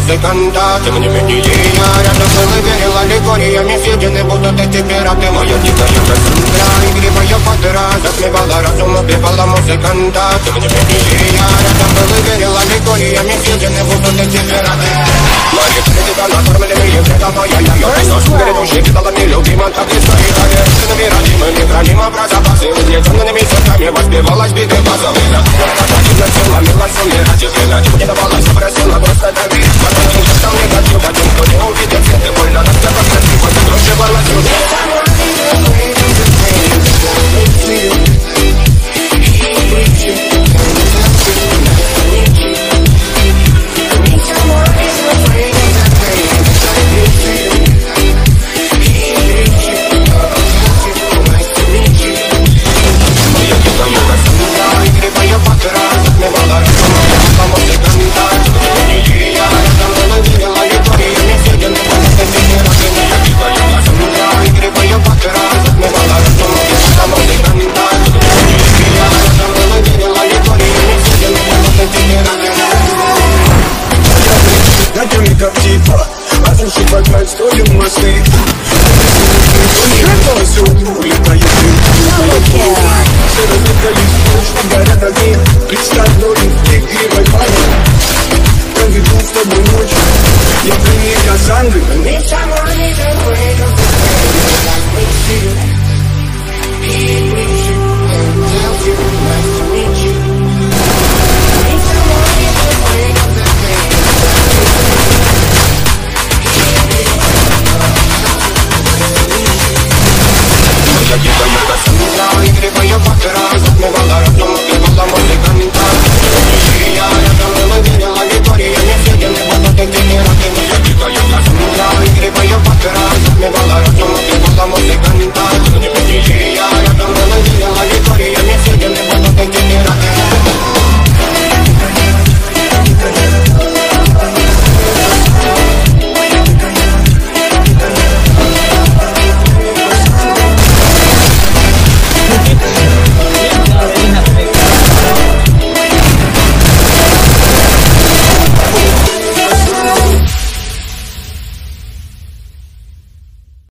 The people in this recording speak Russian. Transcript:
музыканта. Тем не менее я рядом был и верил аллегориями съедены будут эти пираты. Моя дикая Кассандра, игривая подыра, затмевала разум, убивала музыканта. Тем не менее я рядом был и верил аллегориями съедены будут эти пираты. Мои критика накормленные вредом, моя я грядущий видала нелюбима, так и стоит. Родимыми храним образа, угнетенными сердцами воспевалась беда.